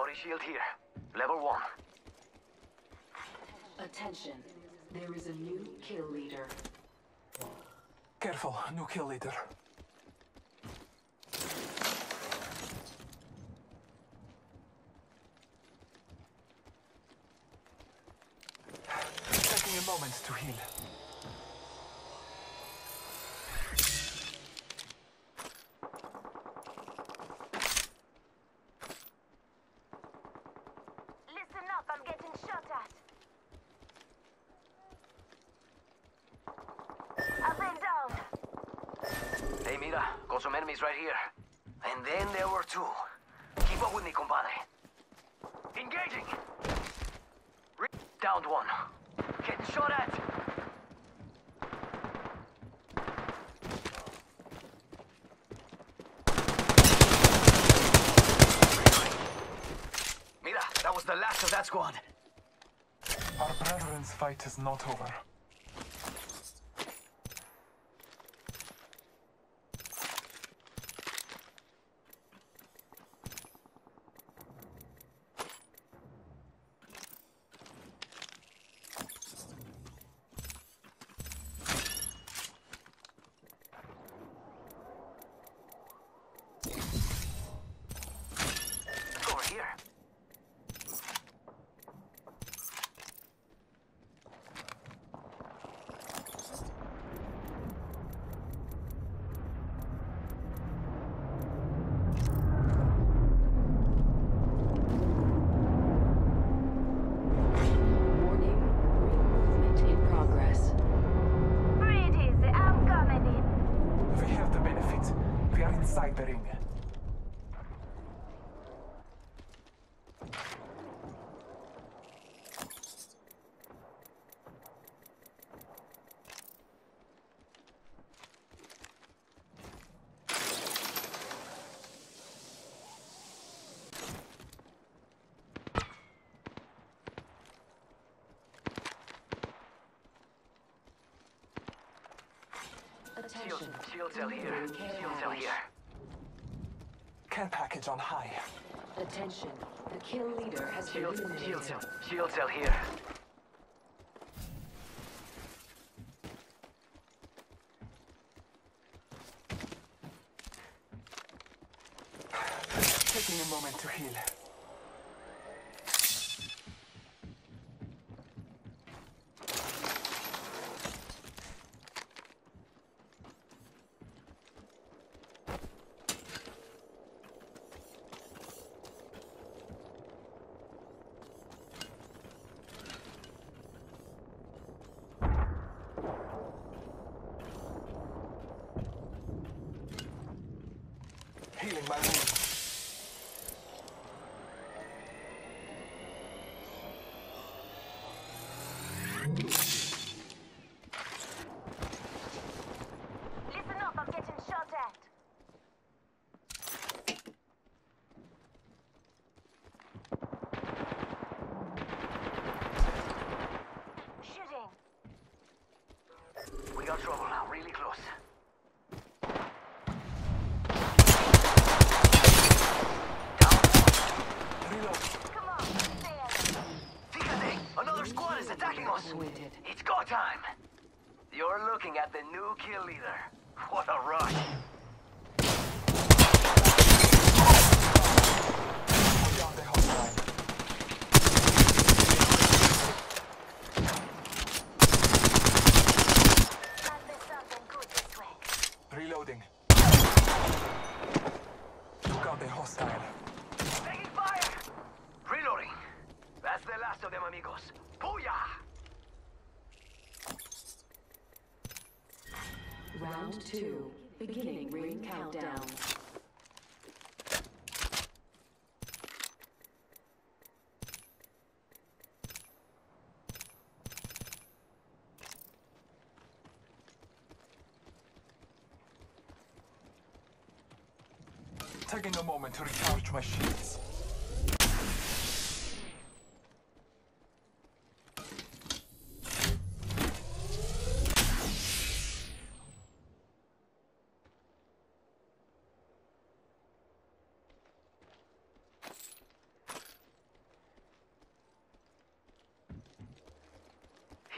Body shield here. Level 1. Attention. There is a new kill leader. Careful, new kill leader. Taking a moment to heal. Listen up, I'm getting shot at. I've been down. Hey, mira, got some enemies right here. And then there were 2. Keep up with me, compadre. Engaging! Downed 1. Getting shot at! Mira, that was the last of that squad. Our brethren's fight is not over. Over here. Warning. Ring movement in progress. Breathe easy, I'm coming in. We have the benefit. We are inside the ring. Attention. Shield cell here. Delivering care Shield cell package. here. Care package on high. Attention. The kill leader has been eliminated. Shield cell here. Taking a moment to heal. Healing my wounds. Listen up, I'm getting shot at. Shooting. We got trouble now, really close. Reload. Come on, stay at it. Fíjate, another squad is attacking us. Avoided. It's go time. You're looking at the new kill leader. What a rush. Beyond the hostile. Might be something good this way. Reloading. Took out the hostile. Taking fire! Reloading. That's the last of them, amigos. Booyah! Round 2. Beginning ring countdown. Taking a moment to recharge my shields.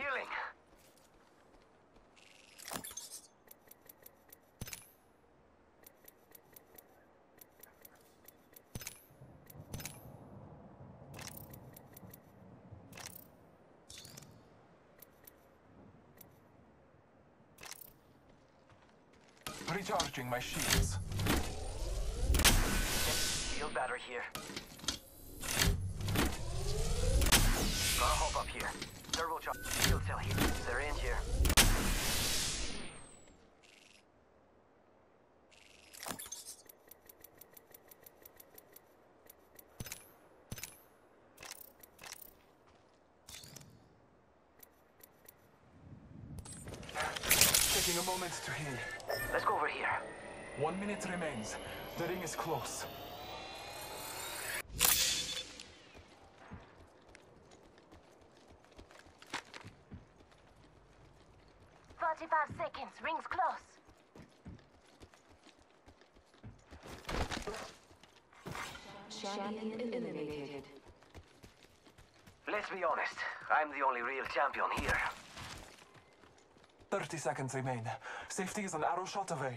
healing. Recharging my shields. Shield battery here. Gonna hop up here. Turbocharge. Shield cell here. Syringe here. Taking a moment to heal. Let's go over here. 1 minute remains. The ring is close. Seconds. Rings close. Champion eliminated. Let's be honest. I'm the only real champion here. 30 seconds remain. Safety is an arrow shot away.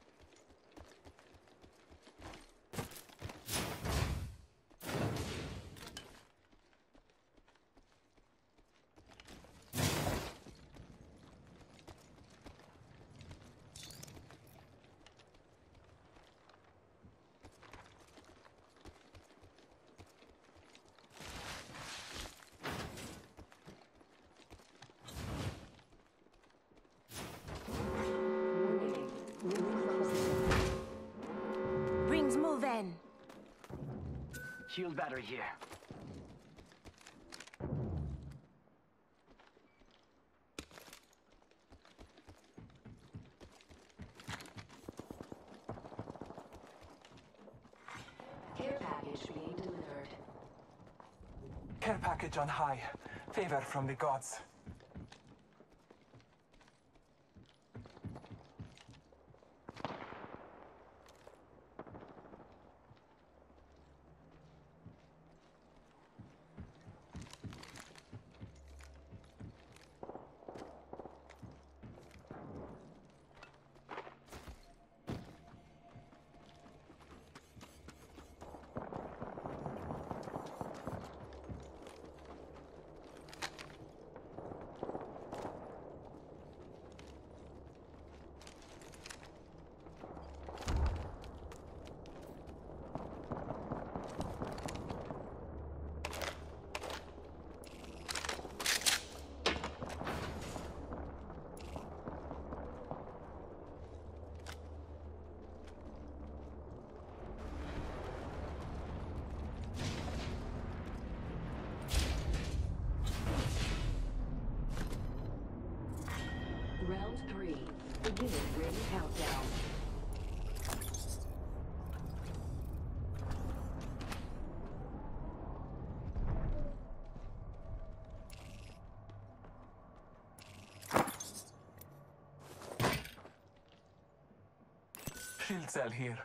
Rings moving. Shield battery here. Care package being delivered. Care package on high. Favor from the gods. Round 3. Beginning ring countdown. Shield cell here.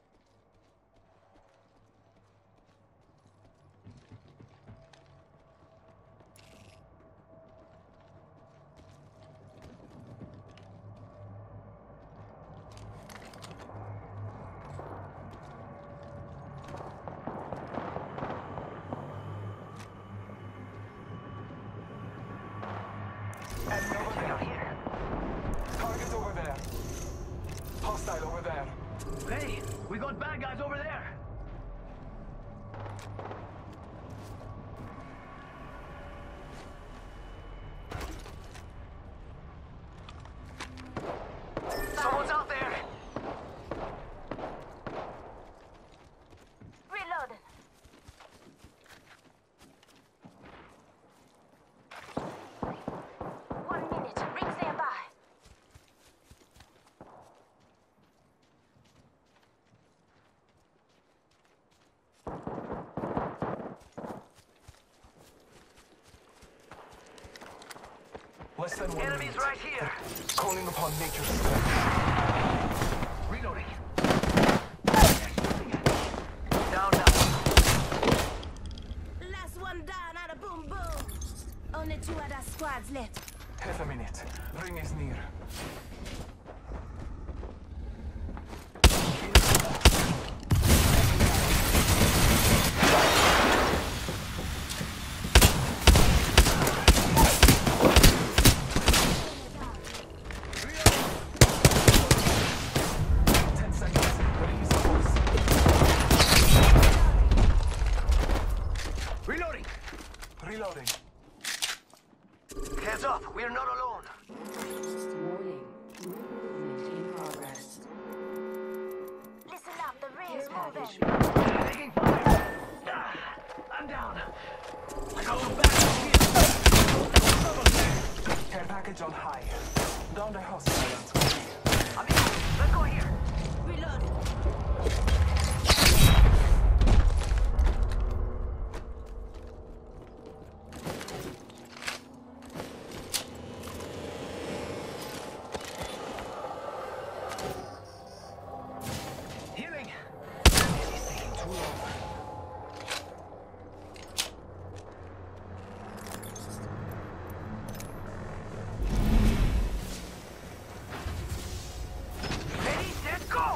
Enemy over there. Target over there. Hostile over there. Hey, we got bad guys over there. Someone's out there. Reloading. One minute. Ring stand by. Less than 1 Enemies minute. right here. Calling upon nature's strength. Reloading. Down now. Last one down at a boom boom. Only 2 other squads left. package. Taking fire. I'm down. I got some back here. Trouble there. Care package on high. Down the hostile. I'm in. Let's go here. Reload. Healing. This is taking too long. Ready, set, go!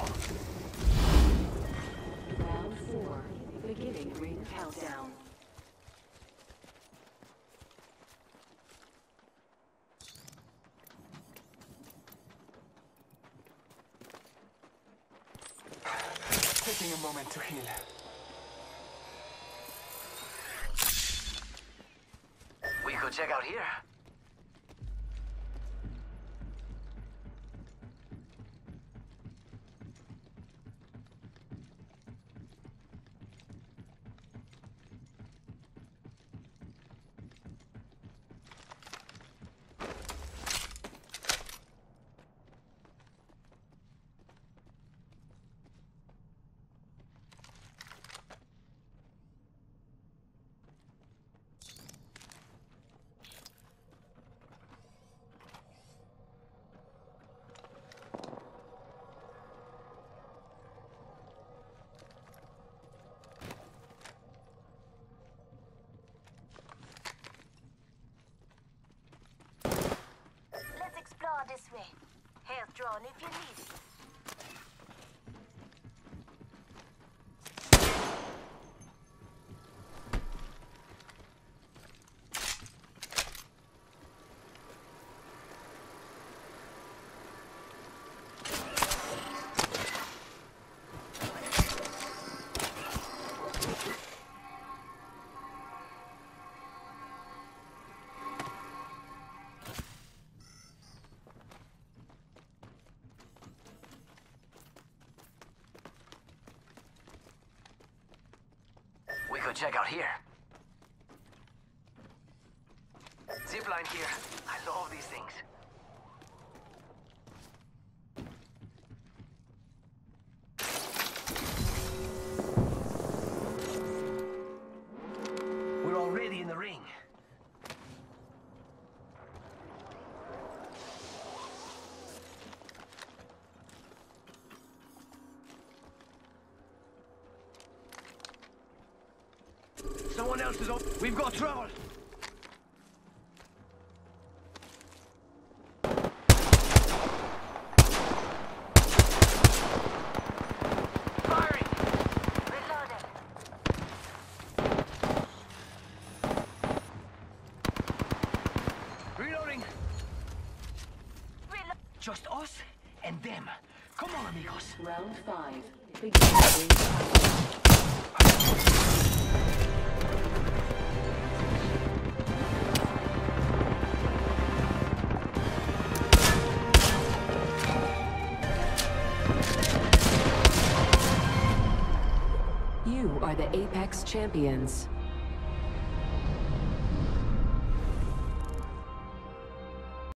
Round 4. Beginning ring countdown. Taking a moment to heal. We could check out here. Let's explore this way. Health drone if you need it. We could check out here. Zipline here. I love these things. We're already in the ring. Someone else is up. We've got trouble. Firing. Reloaded. Reloading. Reload. Just us and them. Come on, amigos. Round 5. Beginning ring countdown. You are the Apex Champions.